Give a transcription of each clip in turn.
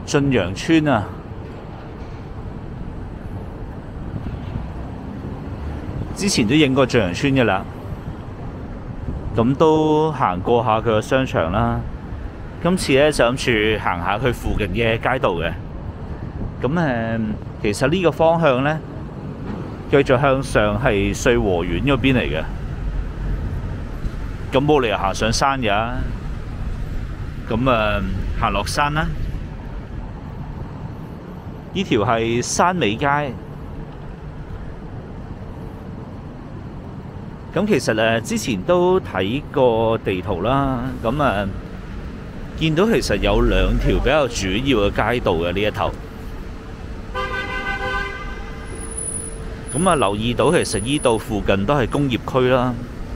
晉陽村啊，之前都影過晉陽村嘅啦，咁都行過下佢個商場啦。今次咧就諗住行下佢附近嘅街道嘅。咁其實呢個方向咧，繼續向上係穗禾苑嗰邊嚟嘅。咁冇理由行上山㗎。咁行落山啦。呢條係山尾街。咁其實之前都睇過地圖啦。咁見到其實有兩條比較主要嘅街道嘅呢一頭。咁留意到其實呢度附近都係工業區啦。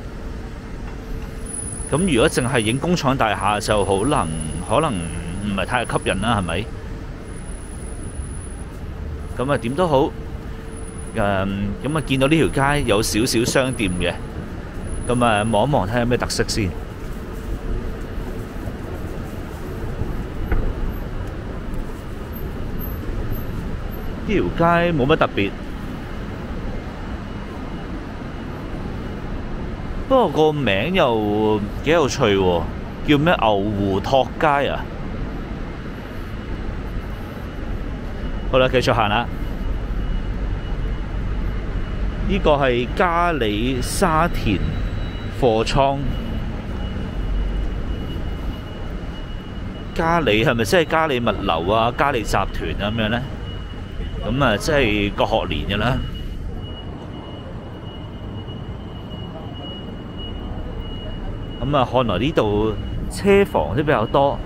咁如果淨係影工廠大廈就可能唔係太吸引啦，係咪？咁點都好，咁見到呢條街有少少商店嘅，咁望一望睇下有咩特色先。呢條街冇乜特別。不過個名又幾有趣喎，叫咩牛湖托街啊！好啦，繼續行啦。呢個係嘉里沙田貨倉。嘉里係咪即係嘉里物流啊、嘉里集團咁樣呢？咁即係個學年嘅啦。看來呢度車房都比較多。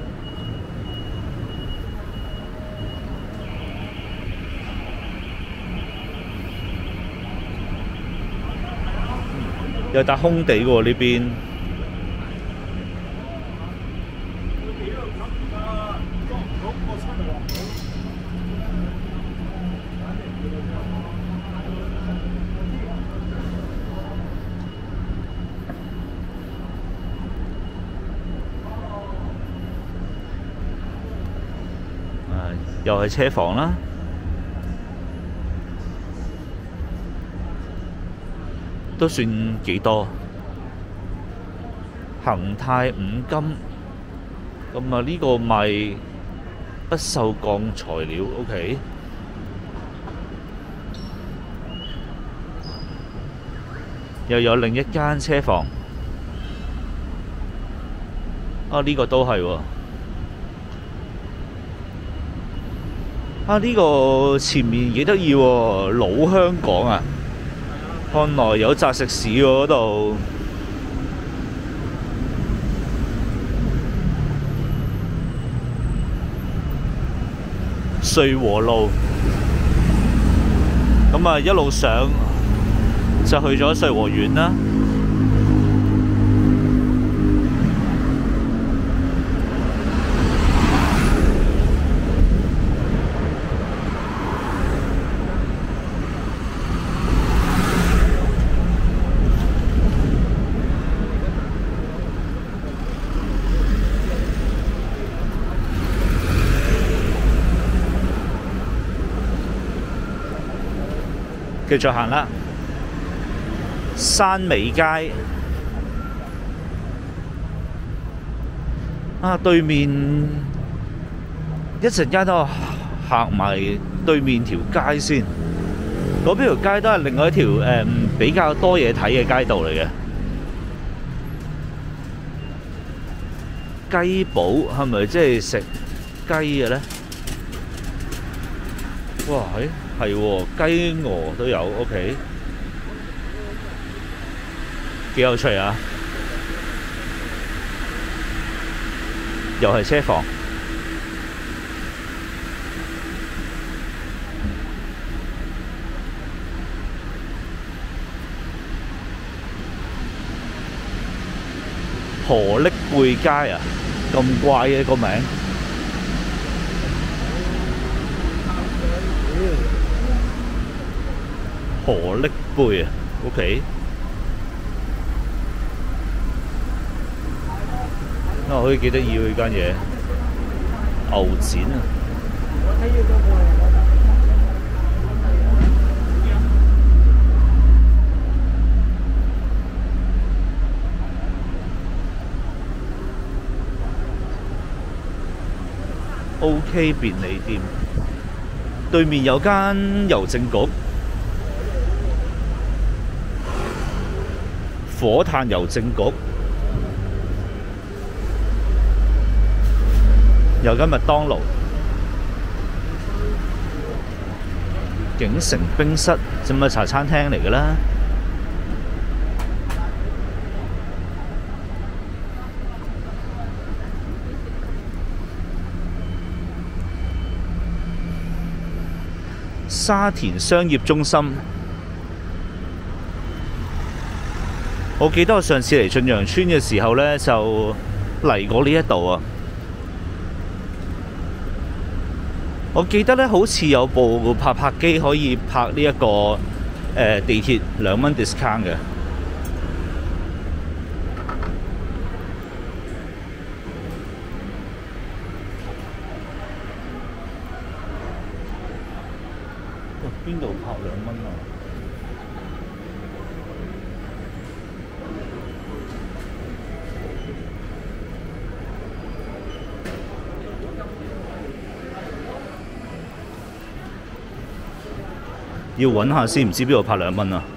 有笪空地喎呢邊。又係車房啦，都算幾多。恒泰五金，咁呢個賣不鏽鋼材料 ，OK。又有另一間車房，呢個都係喎。呢個前面幾得意喎，老香港啊！看來有雜食肆喎嗰度。穗禾路，咁一路上就去咗穗禾苑啦。繼續行啦，山尾街對面一陣間都行埋對面條街先。嗰邊條街都係另外一條比較多嘢睇嘅街道嚟嘅。雞堡係咪即係食雞嘅呢？哇！係喎，雞鵝都有 ，OK， 幾有趣啊！又係車房，荷礫貝街啊，咁怪嘅個名。荷礫貝啊 ，OK。可以幾得意喎呢間嘢。 牛展啊！OK 便利店對面有間郵政局，火炭郵政局，有間麥當勞，景城冰室，咁咪茶餐廳嚟㗎啦。沙田商業中心，我記得我上次嚟駿洋邨嘅時候呢，就嚟過呢一度啊。我記得呢，好似有部拍拍機可以拍呢一個地鐵2蚊 discount 嘅。邊度拍2蚊啊？要揾下先，唔知邊度拍2蚊啊！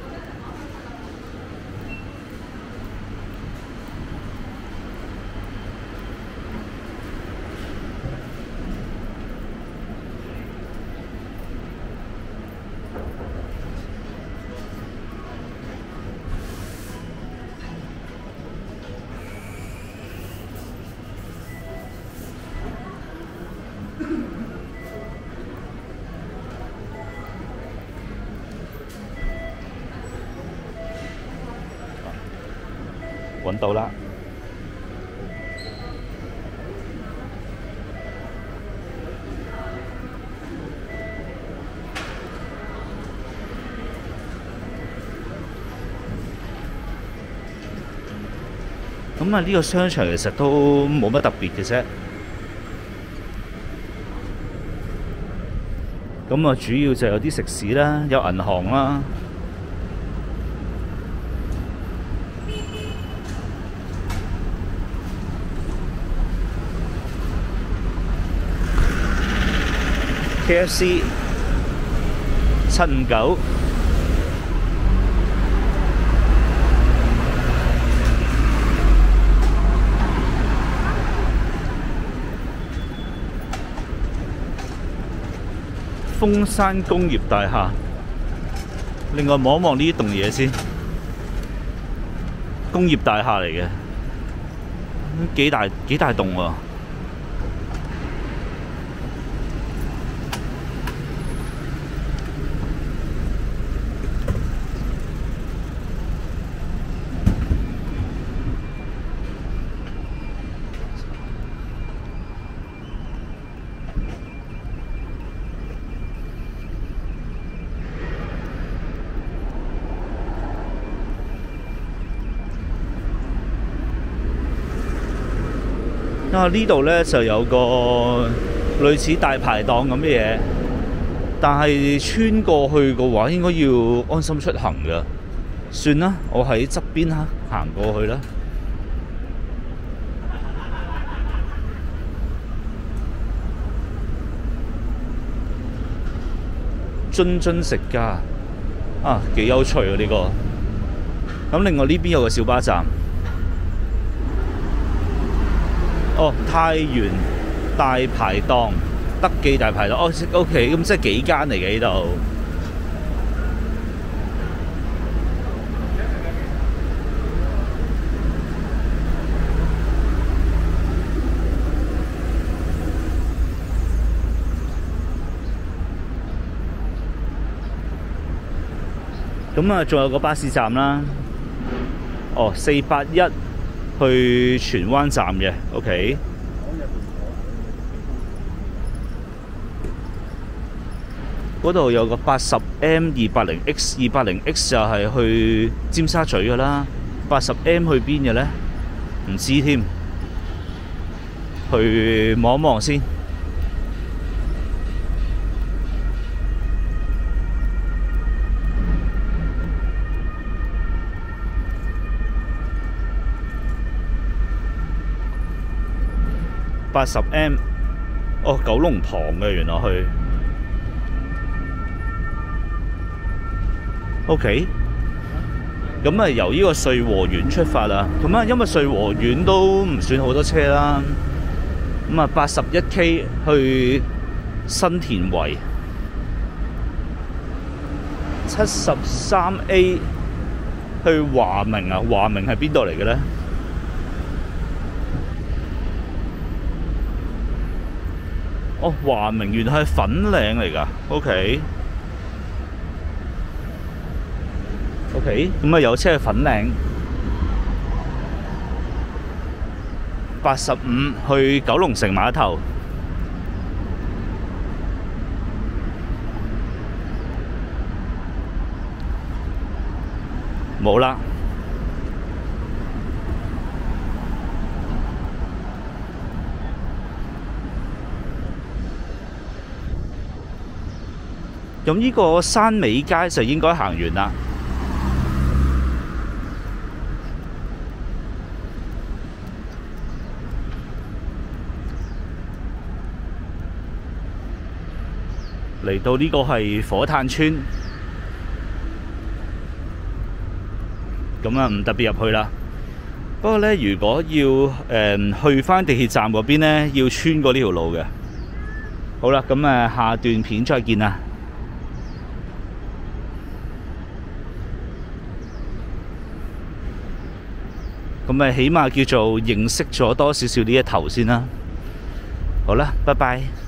揾到啦！咁啊，呢個商場其實都冇乜特別嘅啫。咁啊，主要就有啲食肆啦，有銀行啦。KFC 759，豐山工業大廈。另外望一望呢棟嘢先，工業大廈嚟嘅，幾大棟喎。呢度呢就有個類似大排檔咁嘅嘢，但係穿過去嘅話應該要安心出行㗎。算啦，我喺側邊行過去啦。津食家啊，幾有趣啊呢個。咁另外呢邊有個小巴站。哦，太原大排檔、德記大排檔，哦 ，OK， 咁即係幾間嚟嘅呢度。咁啊，仲有個巴士站啦。哦，481。去荃灣站嘅 ，OK。嗰度有個80M 280X 280X 就係去尖沙咀㗎啦。80M 去邊嘅呢？唔知添。去望一望先。 80M。哦，九龍塘嘅原來去。OK。咁啊，由呢個瑞和苑出發啦。咁啊，因為瑞和苑都唔算好多車啦。咁啊，81K 去新田圍，73A 去華明啊。華明係邊度嚟嘅咧？哦，華明原來係粉嶺嚟㗎。OK， 咁啊有車去粉嶺。85去九龍城碼頭。冇啦。咁呢個山尾街就應該行完啦。嚟到呢個係火炭村，咁啊唔特別入去啦。不過呢，如果要去返地鐵站嗰邊呢，要穿過呢條路嘅。好啦，咁下段片再見啦。咁起碼叫做認識咗多少少呢一頭先啦。好啦，拜拜。